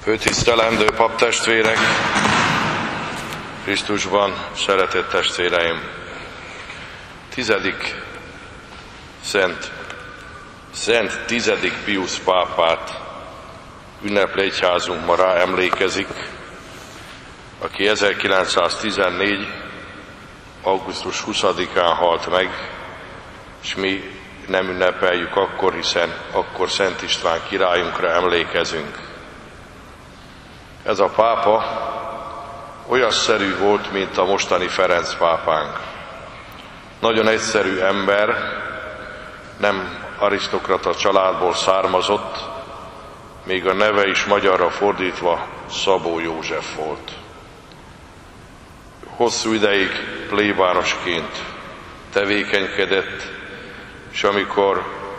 Főtisztelendő paptestvérek, Krisztusban szeretett testvéreim! 10. Szent 10. Piusz pápát ünnepli egyházunk, ma rá emlékezik, aki 1914. augusztus 20-án halt meg, és mi nem ünnepeljük akkor, hiszen akkor Szent István királyunkra emlékezünk. Ez a pápa olyasszerű volt, mint a mostani Ferenc pápánk. Nagyon egyszerű ember, nem arisztokrata családból származott, még a neve is magyarra fordítva Szabó József volt. Hosszú ideig plébánosként tevékenykedett, és amikor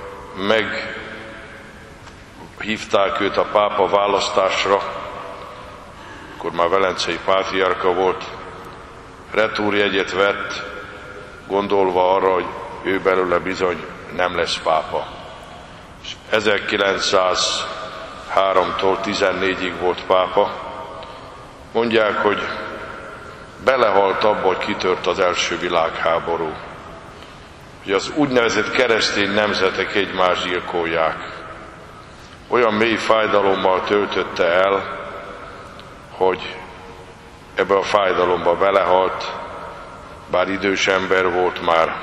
meghívták őt a pápa választásra, akkor már velencei pátriárka volt, retúrjegyet vett, gondolva arra, hogy ő belőle bizony nem lesz pápa. És 1903-tól 14-ig volt pápa. Mondják, hogy belehalt abba, hogy kitört az első világháború. Hogy az úgynevezett keresztény nemzetek egymást gyilkolják. Olyan mély fájdalommal töltötte el, hogy ebbe a fájdalomba belehalt, bár idős ember volt már.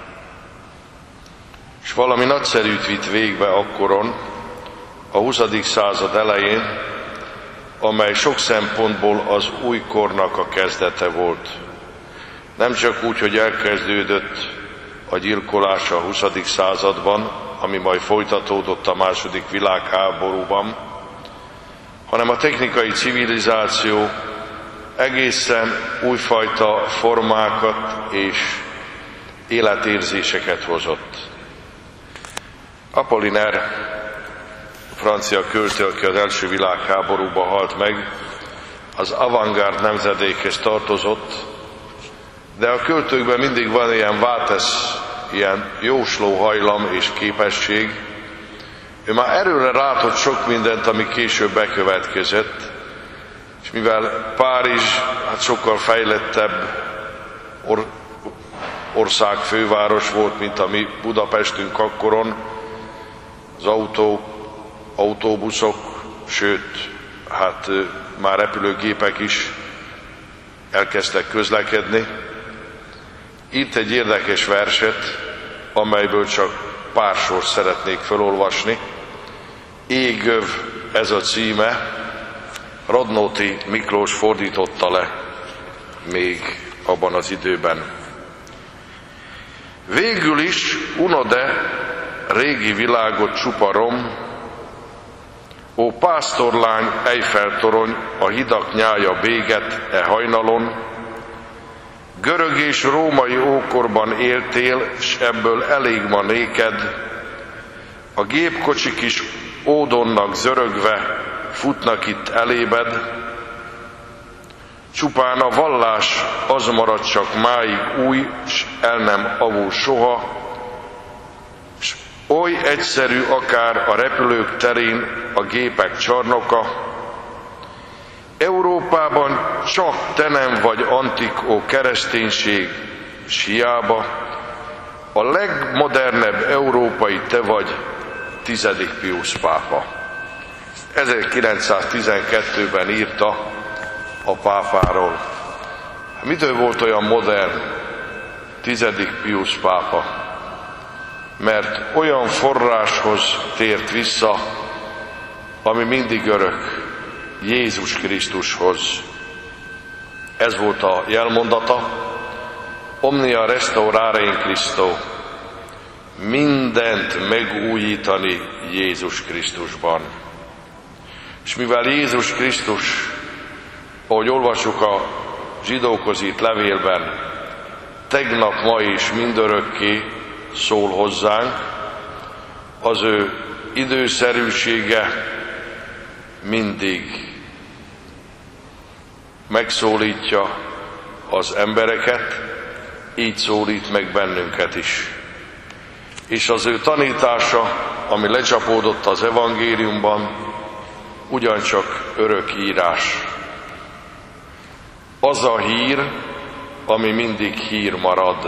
És valami nagyszerűt vitt végbe akkoron, a 20. század elején, amely sok szempontból az új kornak a kezdete volt. Nem csak úgy, hogy elkezdődött a gyilkolás a 20. században, ami majd folytatódott a II. Világháborúban, hanem a technikai civilizáció egészen újfajta formákat és életérzéseket hozott. Apollinaire, francia költő, aki az első világháborúban halt meg, az avantgárd nemzedékhez tartozott, de a költőkben mindig van ilyen váltesz, ilyen jósló hajlam és képesség. Ő már erőre látott sok mindent, ami később bekövetkezett, és mivel Párizs sokkal fejlettebb ország főváros volt, mint a mi Budapestünk akkoron, az autóbuszok, sőt, már repülőgépek is elkezdtek közlekedni. Írt egy érdekes verset, amelyből csak pár sort szeretnék felolvasni. Égöv ez a címe, Radnóti Miklós fordította le még abban az időben. Végül is unod-e régi világot csupa rom, ó pásztorlány, Eiffel-torony, a hidak nyája béget e hajnalon, görög és római ókorban éltél, s ebből elég ma néked, a gépkocsik is ódonnak zörögve futnak itt elébed, csupán a vallás az marad csak máig új, s el nem avul soha, s oly egyszerű akár a repülők terén a gépek csarnoka, Európában csak te nem vagy antik, ó kereszténység, s hiába a legmodernebb európai te vagy, 10. Piusz pápa. 1912-ben írta a pápáról. Mitől volt olyan modern 10. Piusz pápa? Mert olyan forráshoz tért vissza, ami mindig örök, Jézus Krisztushoz. Ez volt a jelmondata, omnia restaurare in Christo, mindent megújítani Jézus Krisztusban. És mivel Jézus Krisztus, ahogy olvasjuk a zsidókhoz írt levélben, tegnap, ma és mindörökké szól hozzánk, az ő időszerűsége mindig megszólítja az embereket, így szólít meg bennünket is. És az ő tanítása, ami lecsapódott az evangéliumban, ugyancsak örök írás. Az a hír, ami mindig hír marad.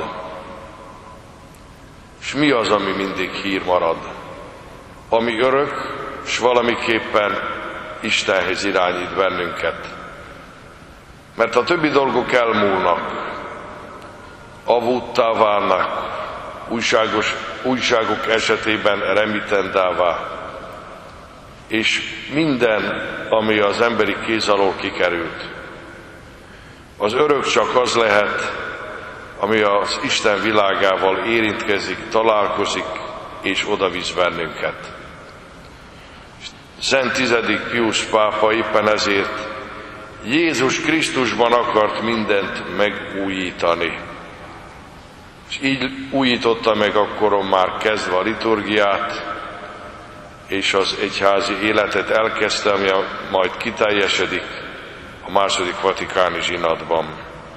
És mi az, ami mindig hír marad? Ami örök, és valamiképpen Istenhez irányít bennünket. Mert a többi dolgok elmúlnak, avúttá válnak, újságok esetében remitendává, és minden, ami az emberi kéz alól kikerült. Az örök csak az lehet, ami az Isten világával érintkezik, találkozik, és odavisz bennünket. Szent 10. Pius pápa éppen ezért Jézus Krisztusban akart mindent megújítani. És így újította meg akkoron már kezdve a liturgiát, és az egyházi életet elkezdte, ami majd kiteljesedik a II. Vatikáni zsinatban.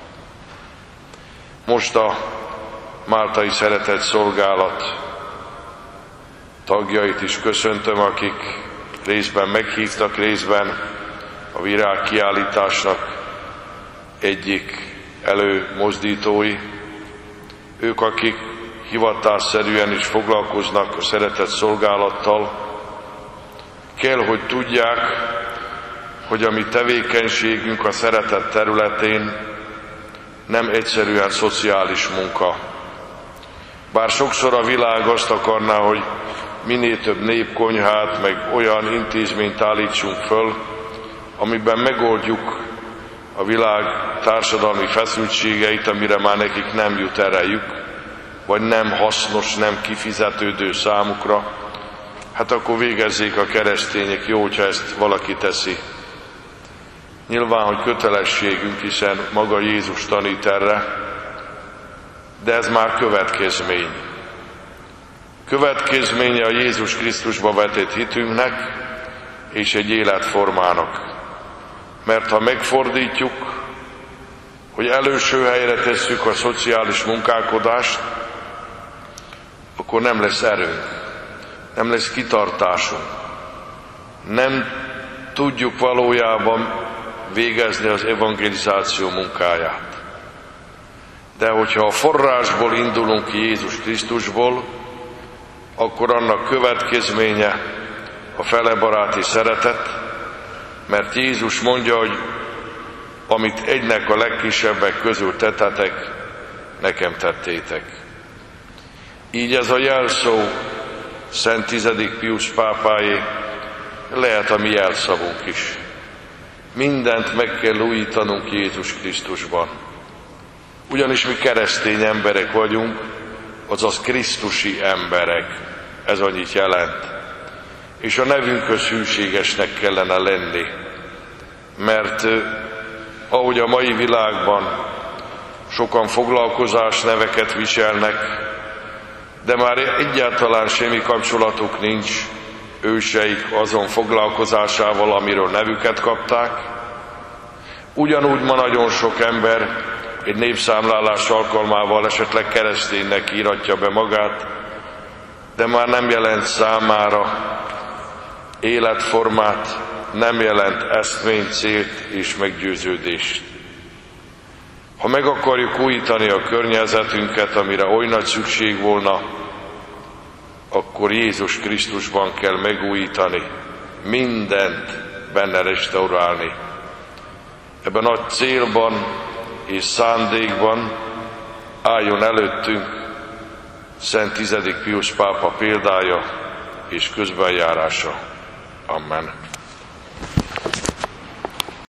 Most a Máltai Szeretett Szolgálat tagjait is köszöntöm, akik részben meghívtak, részben a virágkiállításnak egyik előmozdítói. Ők, akik hivatásszerűen is foglalkoznak a szeretett szolgálattal, kell, hogy tudják, hogy a mi tevékenységünk a szeretet területén nem egyszerűen szociális munka. Bár sokszor a világ azt akarná, hogy minél több népkonyhát, meg olyan intézményt állítsunk föl, amiben megoldjuk a világ társadalmi feszültségeit, amire már nekik nem jut erejük, vagy nem hasznos, nem kifizetődő számukra, hát akkor végezzék a keresztények, jó, hogyha ezt valaki teszi. Nyilván, hogy kötelességünk, hiszen maga Jézus tanít erre, de ez már következmény. Következménye a Jézus Krisztusba vetett hitünknek és egy életformának. Mert ha megfordítjuk, hogy előső helyre tesszük a szociális munkálkodást, akkor nem lesz erőnk, nem lesz kitartásunk. Nem tudjuk valójában végezni az evangelizáció munkáját. De hogyha a forrásból indulunk ki, Jézus Krisztusból, akkor annak következménye a felebaráti szeretet, mert Jézus mondja, hogy amit egynek a legkisebbek közül tettetek, nekem tettétek. Így ez a jelszó Szent 10. Pius pápáé lehet a mi jelszavunk is. Mindent meg kell újítanunk Jézus Krisztusban. Ugyanis mi keresztény emberek vagyunk, azaz krisztusi emberek. Ez annyit jelent. És a nevünkhöz hűségesnek kellene lenni. Mert ahogy a mai világban sokan foglalkozás neveket viselnek, de már egyáltalán semmi kapcsolatuk nincs őseik azon foglalkozásával, amiről nevüket kapták. Ugyanúgy ma nagyon sok ember egy népszámlálás alkalmával esetleg kereszténynek íratja be magát, de már nem jelent számára életformát, nem jelent eszményt, célt és meggyőződést. Ha meg akarjuk újítani a környezetünket, amire oly nagy szükség volna, akkor Jézus Krisztusban kell megújítani, mindent benne restaurálni. Ebben a célban és szándékban álljon előttünk Szent 10. Pius pápa példája és közbenjárása. Amen.